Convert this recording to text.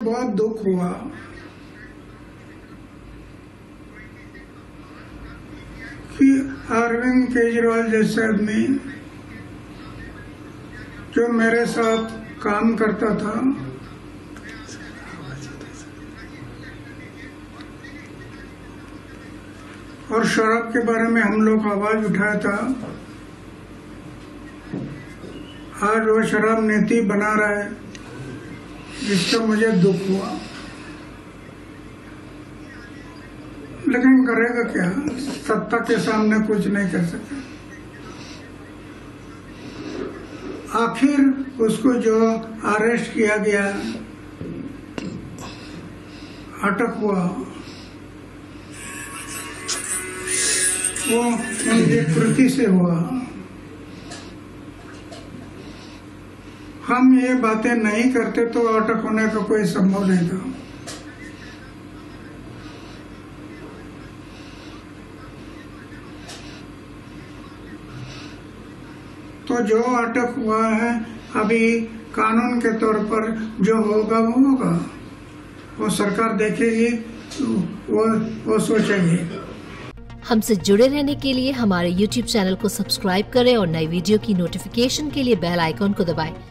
बहुत दुख हुआ कि अरविंद केजरीवाल जैसे आदमी जो मेरे साथ काम करता था, और शराब के बारे में हम लोग आवाज उठाया था, आज वो शराब नीति बना रहा है, जिसका मुझे दुख हुआ। लेकिन करेगा क्या, सत्ता के सामने कुछ नहीं कर सकता। आखिर उसको जो अरेस्ट किया गया, अटक हुआ, वो उनकी कृति से हुआ। हम ये बातें नहीं करते तो अटक होने का कोई संभव नहीं था। तो जो अटक हुआ है, अभी कानून के तौर पर जो होगा वो होगा, वो सरकार देखेगी, वो सोचेगी। हमसे जुड़े रहने के लिए हमारे YouTube चैनल को सब्सक्राइब करें और नई वीडियो की नोटिफिकेशन के लिए बेल आइकॉन को दबाएं।